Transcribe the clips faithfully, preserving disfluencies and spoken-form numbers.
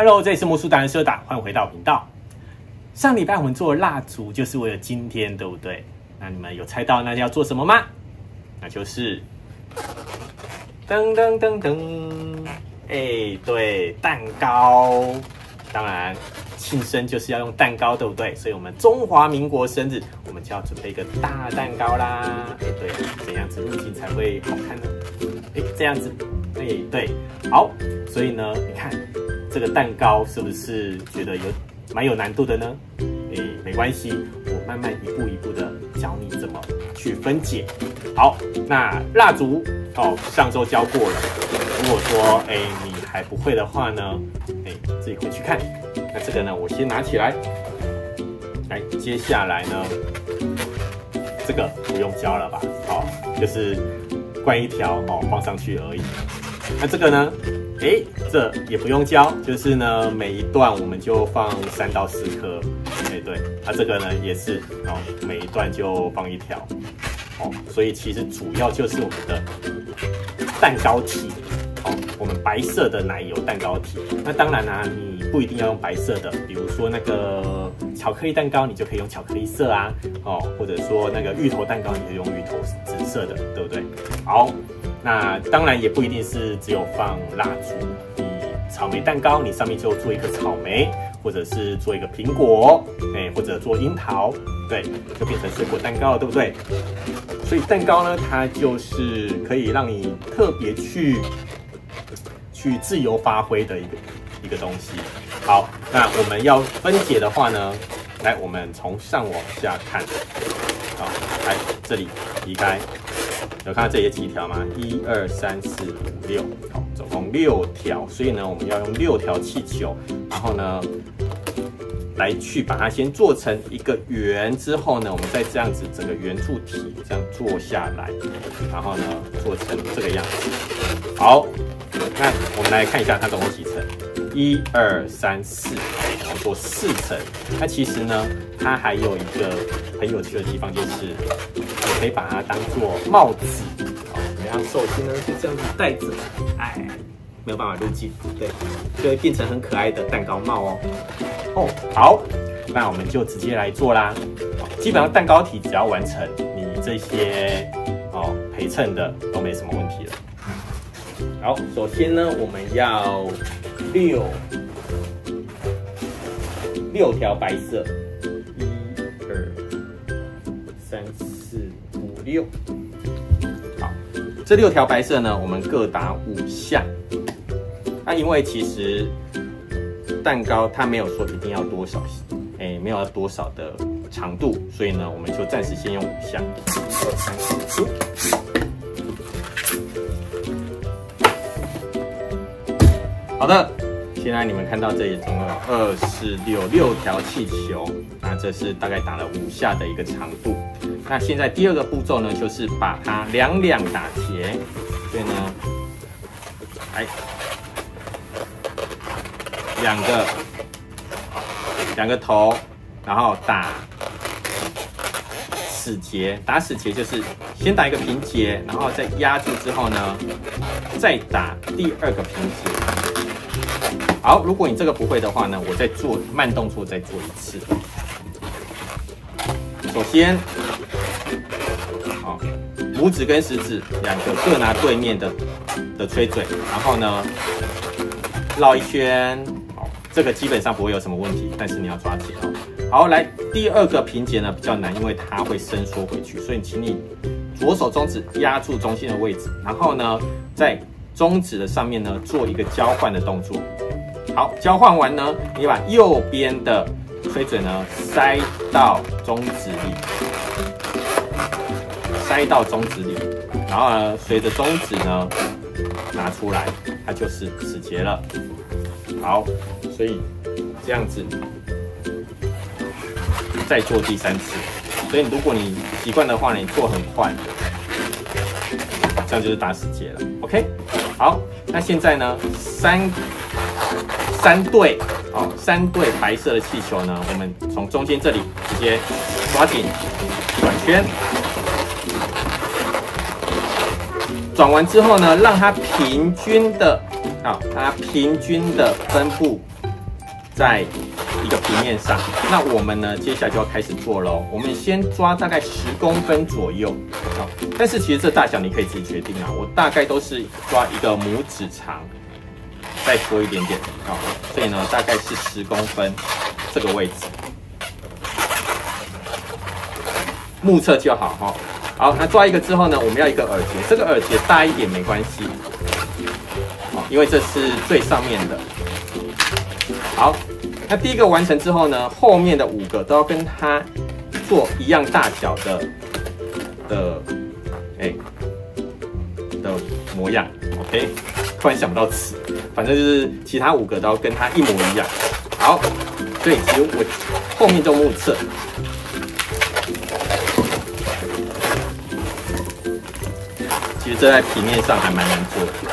Hello， 这里是魔术达人社达，欢迎回到频道。上礼拜我们做蜡烛，就是为了今天，对不对？那你们有猜到那要做什么吗？那就是噔噔噔噔，哎，对，蛋糕。当然，庆生就是要用蛋糕，对不对？所以我们中华民国生日，我们就要准备一个大蛋糕啦。哎，对，怎样子路径才会好看呢？哎，这样子，哎，对，好。所以呢，你看这个蛋糕是不是觉得有蛮有难度的呢？哎，没关系，我慢慢一步一步的教你怎么去分解。好，那蜡烛哦，上周教过了。如果说哎你还不会的话呢，哎自己回去看。那这个呢，我先拿起来。来，接下来呢，这个不用教了吧？哦，就是灌一条哦放上去而已。那这个呢？哎，这也不用教，就是呢，每一段我们就放三到四颗，哎，对，它、啊、这个呢也是哦，每一段就放一条，哦，所以其实主要就是我们的蛋糕体，哦，我们白色的奶油蛋糕体。那当然啊，你不一定要用白色的，比如说那个巧克力蛋糕，你就可以用巧克力色啊，哦，或者说那个芋头蛋糕，你就用芋头紫色的，对不对？好。那当然也不一定是只有放蜡烛，你草莓蛋糕，你上面就做一个草莓，或者是做一个苹果，哎，或者做樱桃，对，就变成水果蛋糕了，对不对？所以蛋糕呢，它就是可以让你特别去去自由发挥的一个一个东西。好，那我们要分解的话呢，来，我们从上往下看，好，来这里移开。有看到这里有几条吗？一二三四五六，好，总共六条。所以呢，我们要用六条气球，然后呢，来去把它先做成一个圆，之后呢，我们再这样子整个圆柱体这样做下来，然后呢，做成这个样子。好，那我们来看一下它总共几层？一二三四，然后做四层。那其实呢，它还有一个很有趣的地方，就是你可以把它当做帽子。好，然后首先呢就这样子戴着，哎，没有办法入镜，对，就会变成很可爱的蛋糕帽哦。哦，好，那我们就直接来做啦。基本上蛋糕体只要完成，你这些哦陪衬的都没什么问题了。好，首先呢，我们要六六条白色，一、二、三、四、五、六。好，这六条白色呢，我们各打五下。那因为其实蛋糕它没有说一定要多少，哎，没有要多少的长度，所以呢，我们就暂时先用五下。二、三、四、五。好的，现在你们看到这里总共有二、四、六六条气球，那这是大概打了五下的一个长度。那现在第二个步骤呢，就是把它两两打结，所以呢，来两个两个头，然后打死结，打死结就是先打一个平结，然后再压住之后呢，再打第二个平结。好，如果你这个不会的话呢，我再做慢动作再做一次。首先，好，拇指跟食指两个各拿对面的的吹嘴，然后呢绕一圈。好，这个基本上不会有什么问题，但是你要抓紧哦。好，来第二个平结呢比较难，因为它会伸缩回去，所以请你左手中指压住中心的位置，然后呢在中指的上面呢做一个交换的动作。好，交换完呢，你把右边的吹嘴呢塞到中指里，塞到中指里，然后呢，随着中指呢拿出来，它就是死结了。好，所以这样子再做第三次。所以如果你习惯的话呢，你做很快，这样就是打死结了。OK， 好，那现在呢，三。三对，哦，三对白色的气球呢，我们从中间这里直接抓紧，转圈，转完之后呢，让它平均的，啊，它平均的分布在一个平面上。那我们呢，接下来就要开始做喽。我们先抓大概十公分左右，好，但是其实这大小你可以自己决定啊。我大概都是抓一个拇指长，再多一点点，好，所以呢，大概是十公分这个位置，目测就好哈。好，那抓一个之后呢，我们要一个耳结，这个耳结大一点没关系，好，因为这是最上面的。好，那第一个完成之后呢，后面的五个都要跟它做一样大小的的哎、欸、的模样 ，OK。突然想不到词，反正就是其他五个都要跟它一模一样。好，所以其实我后面就目测。其实这在平面上还蛮难做的。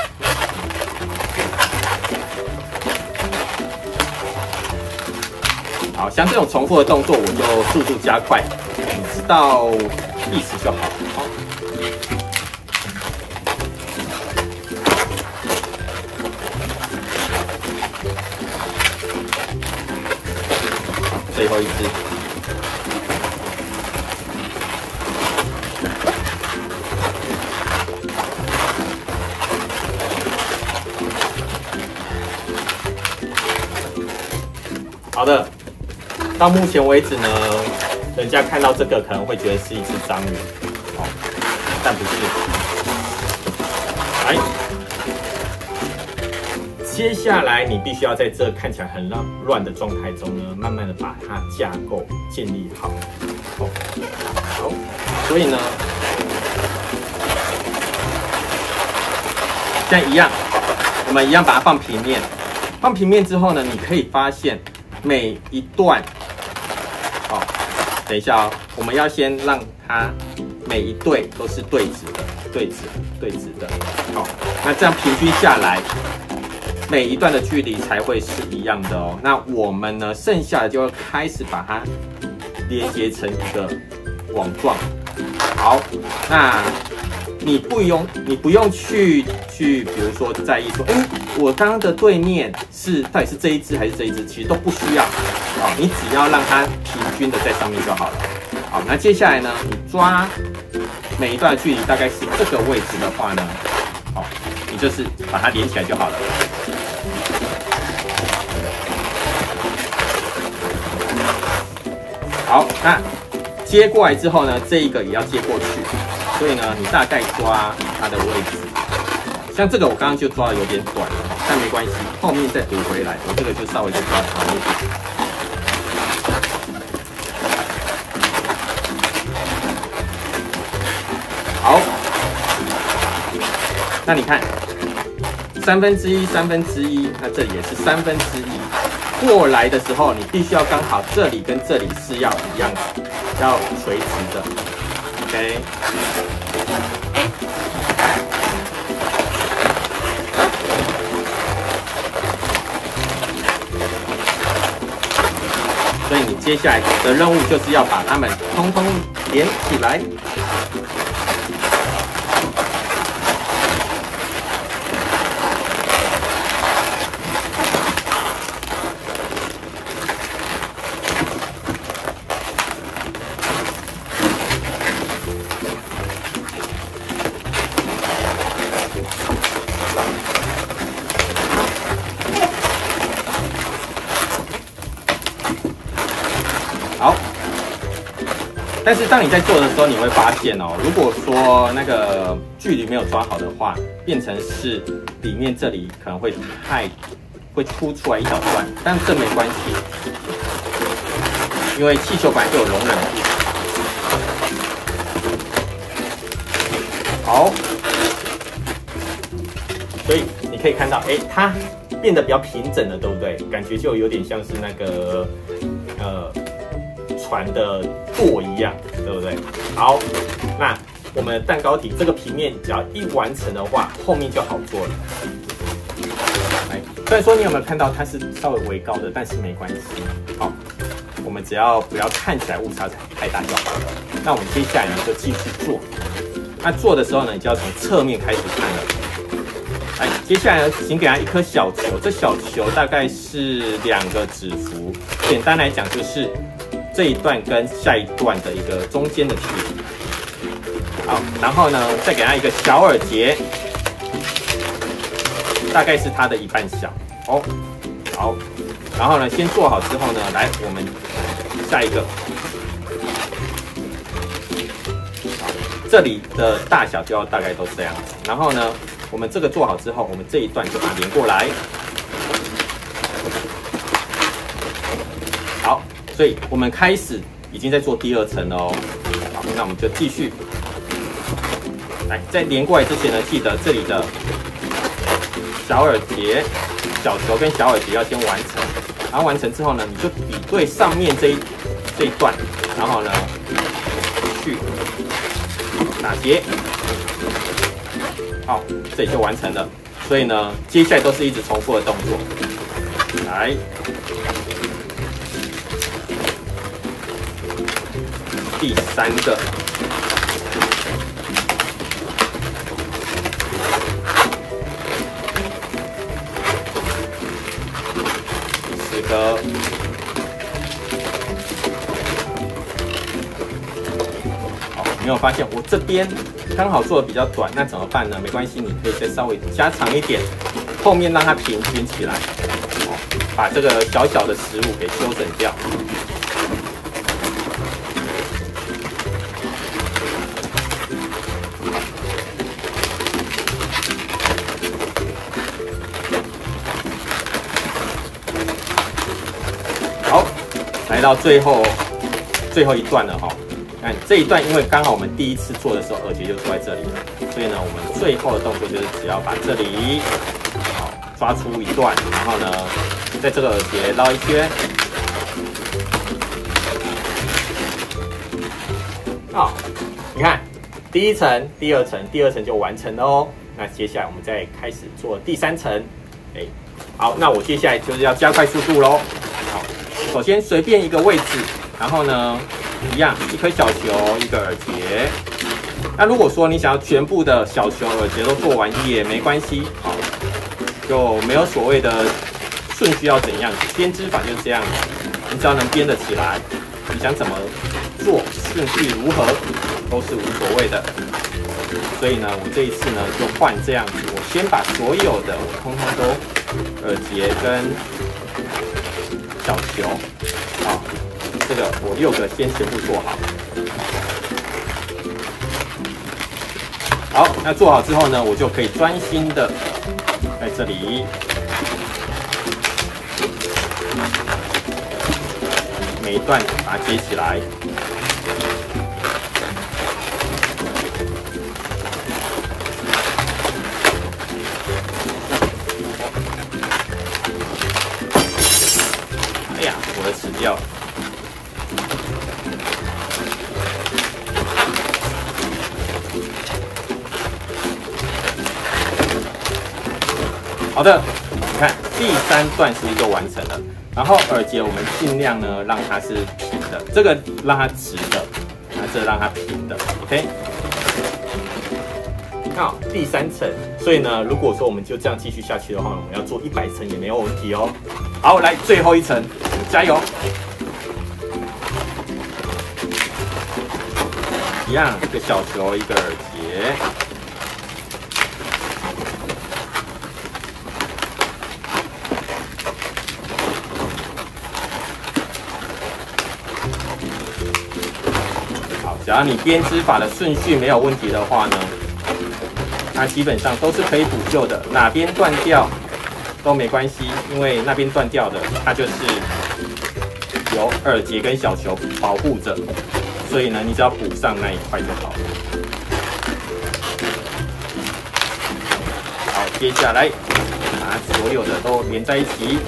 好，像这种重复的动作，我就速度加快，你知道意思就好。好，最后一只。好的，到目前为止呢，人家看到这个可能会觉得是一只章鱼，哦，但不是。来，接下来你必须要在这看起来很乱乱的状态中呢，慢慢的把它架构建立好。哦，好，所以呢，现在一样，我们一样把它放平面。放平面之后呢，你可以发现。每一段，哦，等一下哦，我们要先让它每一对都是对直的，对直，对直的，好，那这样平均下来，每一段的距离才会是一样的哦。那我们呢，剩下的就会开始把它连接成一个网状。好，那你不用，你不用去去，比如说在意说，哎、欸，我刚刚的对面是到底是这一只还是这一只，其实都不需要，哦，你只要让它平均的在上面就好了。好，那接下来呢，你抓每一段的距离大概是这个位置的话呢，好，你就是把它连起来就好了。好，那接过来之后呢，这一个也要接过去。所以呢，你大概抓它的位置，像这个我刚刚就抓的有点短了，但没关系，后面再补回来。我这个就稍微再抓长一点。好，那你看，三分之一，三分之一，那这里也是三分之一。过来的时候，你必须要刚好这里跟这里是要一样的，要垂直的。OK。所以你接下来的任务就是要把它们通通连起来。好，但是当你在做的时候，你会发现哦，如果说那个距离没有抓好的话，变成是里面这里可能会太会凸出来一小段，但这没关系，因为气球本来就有容忍度。好，所以你可以看到，哎、欸，它变得比较平整了，对不对？感觉就有点像是那个呃。船的舵一样，对不对？好，那我们的蛋糕体这个平面只要一完成的话，后面就好做了。来，虽然说你有没有看到它是稍微微高的，但是没关系。好，我们只要不要看起来误差太大就好了。那我们接下来呢就继续做。那做的时候呢，你就要从侧面开始看了。 来，接下来呢，请给它一颗小球，这小球大概是两个指幅，简单来讲就是这一段跟下一段的一个中间的距离。好，然后呢，再给它一个小耳结，大概是它的一半小哦。好，然后呢，先做好之后呢，来我们下一个。这里的大小就要大概都这样子，然后呢，我们这个做好之后，我们这一段就把它连过来。好，所以我们开始已经在做第二层了哦。好，那我们就继续。来，在连过来之前呢，记得这里的小耳结、小球跟小耳结要先完成，然后完成之后呢，你就比对上面这一这一段，然后呢去打结，好，这里就完成了。所以呢，接下来都是一直重复的动作。来，第三个，第四个。没有发现我这边刚好做的比较短，那怎么办呢？没关系，你可以再稍微加长一点，后面让它平均起来，把这个小小的失误给修整掉。好，来到最后最后一段了哈。看这一段，因为刚好我们第一次做的时候耳结就出在这里了，所以呢，我们最后的动作就是只要把这里好抓出一段，然后呢，在这个耳结绕一圈。好，你看第一层、第二层、第二层就完成了哦。那接下来我们再开始做第三层。哎，好，那我接下来就是要加快速度喽。好，首先随便一个位置，然后呢。一样，一颗小球，一个耳结。那如果说你想要全部的小球、耳结都做完也没关系，好，就没有所谓的顺序要怎样，编织法就是这样，你只要能编得起来，你想怎么做，顺序如何都是无所谓的。所以呢，我这一次呢就换这样子，我先把所有的我通通都耳结跟小球，好。这个我六个先全部做好，好，那做好之后呢，我就可以专心的在这里每一段把它接起来。哎呀，我的齿掉了。好的，你看第三段是不是就完成了？然后耳结我们尽量呢让它是平的，这个让它直的，那这让它平的 ，OK。好，第三层，所以呢，如果说我们就这样继续下去的话，我们要做一百层也没有问题哦。好，来最后一层，加油！一样，一个小球，一个耳结。只要你编织法的顺序没有问题的话呢，它基本上都是可以补救的，哪边断掉都没关系，因为那边断掉的它就是有耳结跟小球保护着，所以呢，你只要补上那一块就好了。好，接下来把所有的都连在一起。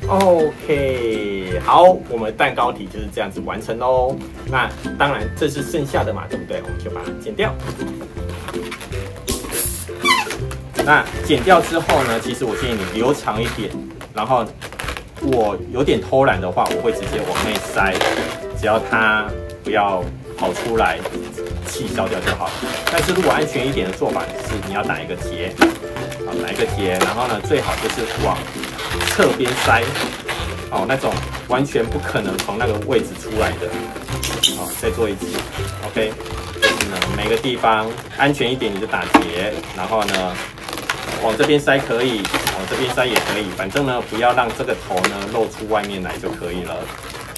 OK， 好，我们蛋糕体就是这样子完成喽。那当然这是剩下的嘛，对不对？我们就把它剪掉。那剪掉之后呢，其实我建议你留长一点。然后我有点偷懒的话，我会直接往内塞，只要它不要跑出来，气消掉就好了。但是如果安全一点的做法是，你要打一个结，好，打一个结，然后呢，最好就是往侧边塞，哦，那种完全不可能从那个位置出来的。好，再做一次 ，OK， 就是呢，每个地方安全一点你就打结，然后呢，往这边塞可以，往这边塞也可以，反正呢，不要让这个头呢露出外面来就可以了。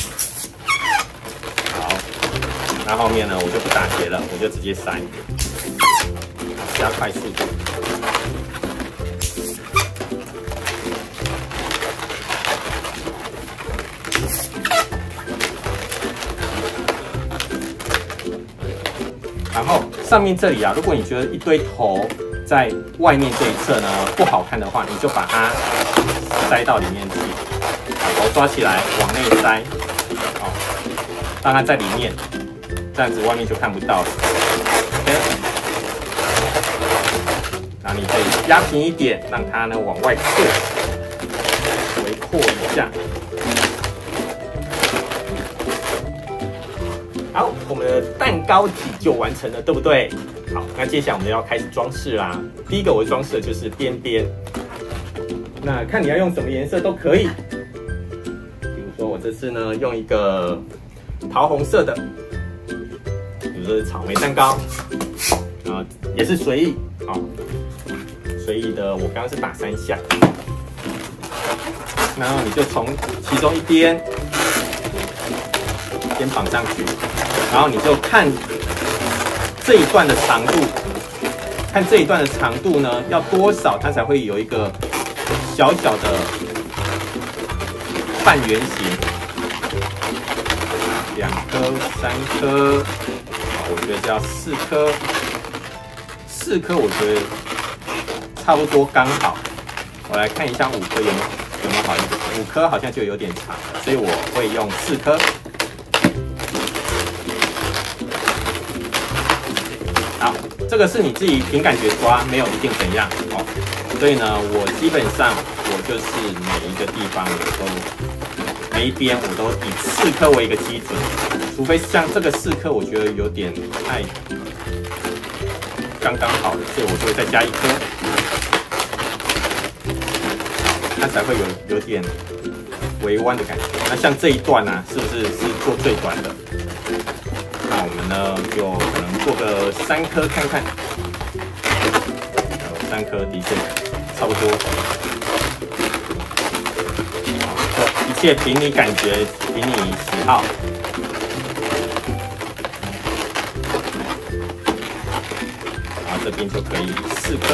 好，那后面呢，我就不打结了，我就直接塞，加快速度。然后上面这里啊，如果你觉得一堆头在外面这一侧呢不好看的话，你就把它塞到里面去，把头抓起来往内塞，哦，让它在里面，这样子外面就看不到了。OK， 然后你可以压平一点，让它呢往外扩，围扩一下。好，我们的蛋糕体就完成了，对不对？好，那接下来我们要开始装饰啦。第一个我装饰的就是边边，那看你要用什么颜色都可以。比如说我这次呢用一个桃红色的，比如说是草莓蛋糕，然后也是随意，好，随意的我刚刚是打三下，然后你就从其中一边先绑上去。然后你就看这一段的长度，看这一段的长度呢，要多少它才会有一个小小的半圆形，两颗、三颗，我觉得这要四颗，四颗我觉得差不多刚好。我来看一下五颗有没有有没有好一点，五颗好像就有点长了，所以我会用四颗。好，这个是你自己凭感觉抓，没有一定怎样哦。所以呢，我基本上我就是每一个地方我都每一边我都以四颗为一个基准，除非像这个四颗我觉得有点太刚刚好了，所以我就会再加一颗，它才会有有点微弯的感觉。那像这一段呢、啊，是不是是做最短的？那我们呢，就可能做个三颗看看，三颗的确差不多。好，一切凭你感觉，凭你喜好。然后这边就可以四颗。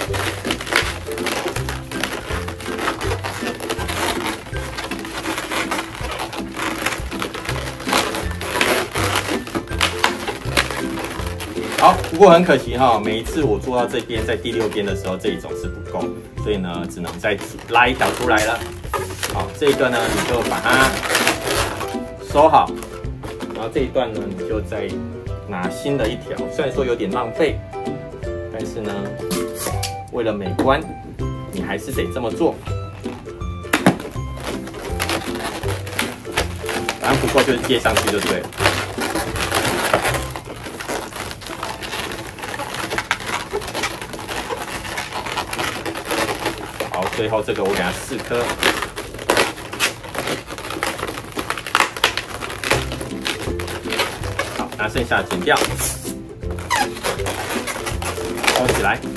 好，不过很可惜哈，每一次我做到这边，在第六边的时候，这一种是不够，所以呢，只能再拉一条出来了。好，这个呢，你就把它收好，然后这一段呢，你就再拿新的一条。虽然说有点浪费，但是呢，为了美观，你还是得这么做。反正不够就是接上去就对了。好，最后这个我给它四颗。好，那剩下的剪掉，包起来。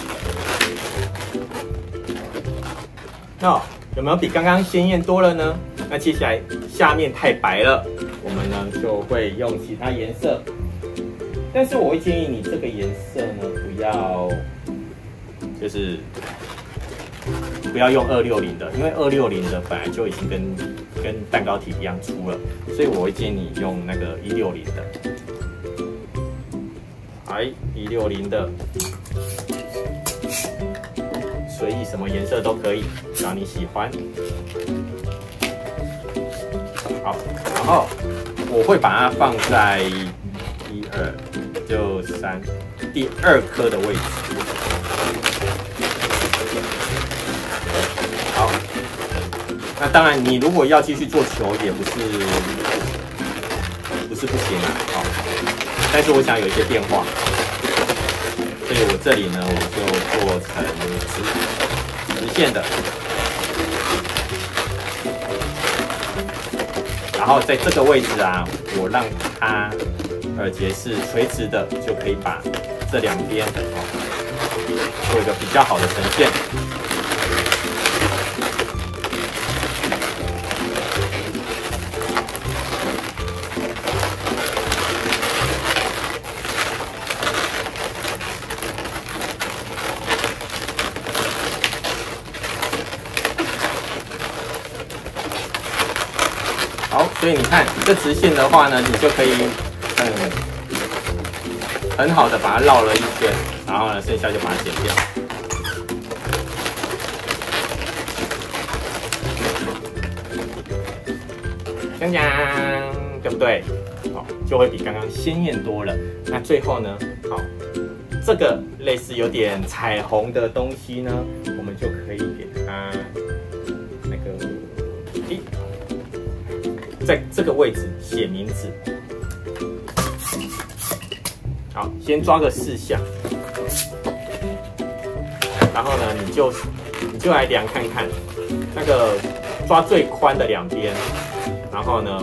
那有没有比刚刚鲜艳多了呢？那接下来下面太白了，我们呢就会用其他颜色。但是我会建议你这个颜色呢，不要就是不要用二六零的，因为二六零的本来就已经跟跟蛋糕体一样粗了，所以我会建议你用那个一六零的。哎，一六零的，随意什么颜色都可以，只要你喜欢。 好，然后我会把它放在一二六三第二颗的位置。好，那当然，你如果要继续做球，也不是不是不行啊。好，但是我想有一些变化，所以我这里呢，我就做成直直线的。然后在这个位置啊，我让它耳结是垂直的，就可以把这两边哦做一个比较好的呈现。好，所以你看这直线的话呢，你就可以嗯很好的把它绕了一圈，然后呢，剩下就把它剪掉。锵锵，对不对？好，就会比刚刚鲜艳多了。那最后呢，好，这个类似有点彩虹的东西呢，我们就可以给它那个，诶。在这个位置写名字，好，先抓个四项，然后呢，你就你就来量看看，那个抓最宽的两边，然后呢，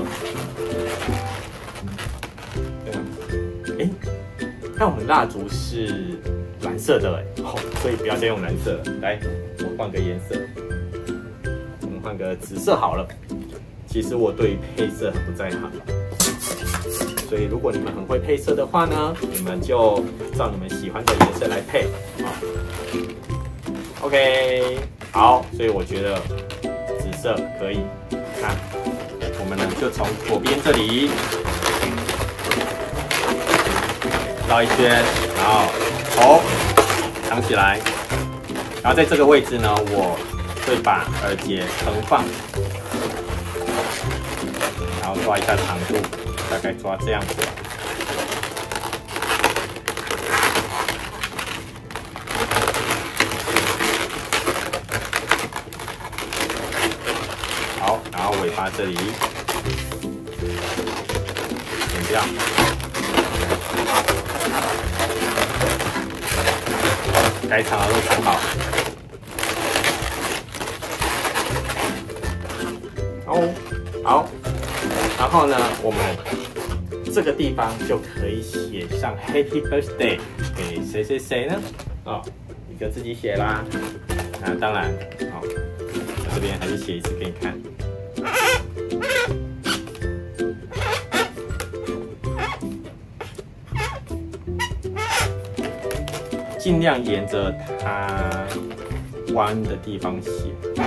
这样，哎，看我们蜡烛是蓝色的哎，哦，所以不要再用蓝色了，来，我换个颜色，我们换个紫色好了。其实我对于配色很不在行，所以如果你们很会配色的话呢，你们就照你们喜欢的颜色来配啊。OK， 好，所以我觉得紫色可以。那我们呢就从左边这里绕一圈，然后头藏起来，然后在这个位置呢，我会把耳结横放。然后抓一下长度，大概抓这样子。好，然后尾巴这里剪掉。该藏的都藏好。哦，好。然后呢，我们这个地方就可以写上 Happy Birthday 给谁谁谁呢？哦，一个自己写啦。那当然，好、哦，我这边还是写一次给你看。尽量沿着它弯的地方写。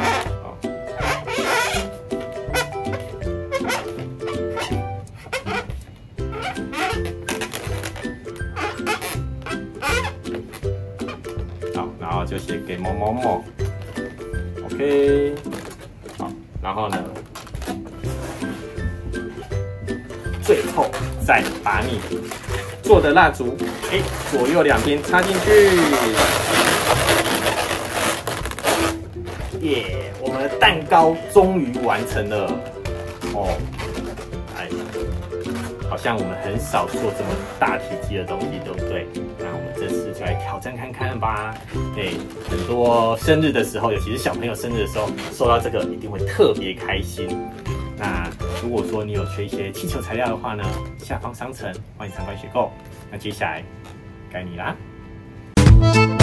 然后就写给某某某 ，OK， 好，然后呢，最后再把你做的蜡烛，哎，左右两边插进去，耶，我们的蛋糕终于完成了，哦，哎，好像我们很少做这么大体积的东西，对不对？那我们这次就来挑战看看吧。对，很多生日的时候，尤其是小朋友生日的时候，收到这个一定会特别开心。那如果说你有缺一些气球材料的话呢，下方商城欢迎参观选购。那接下来该你啦。